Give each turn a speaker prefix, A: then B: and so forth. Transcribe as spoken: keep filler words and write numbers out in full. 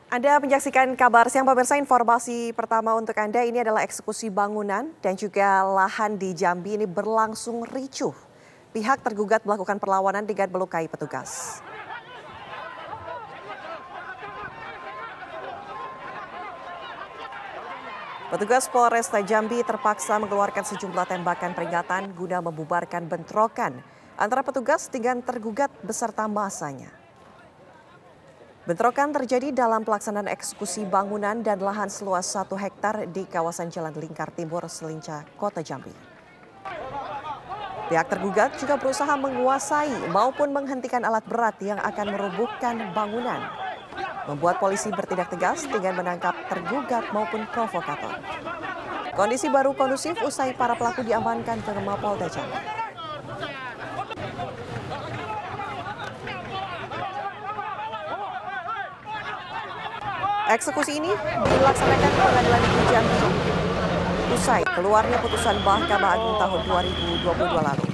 A: Anda menyaksikan kabar siang pemirsa. Informasi pertama untuk Anda ini adalah eksekusi bangunan dan juga lahan di Jambi ini berlangsung ricuh. Pihak tergugat melakukan perlawanan dengan melukai petugas. Petugas Polresta Jambi terpaksa mengeluarkan sejumlah tembakan peringatan guna membubarkan bentrokan antara petugas dengan tergugat beserta masanya. Bentrokan terjadi dalam pelaksanaan eksekusi bangunan dan lahan seluas satu hektar di kawasan Jalan Lingkar Timur, Selinca, Kota Jambi. Pihak tergugat juga berusaha menguasai maupun menghentikan alat berat yang akan merobohkan bangunan, membuat polisi bertindak tegas dengan menangkap tergugat maupun provokator. Kondisi baru kondusif usai para pelaku diamankan ke Mapolda Jambi. Eksekusi ini dilaksanakan Pengadilan Negeri Jambi usai keluarnya putusan Mahkamah Agung tahun dua ribu dua puluh dua lalu.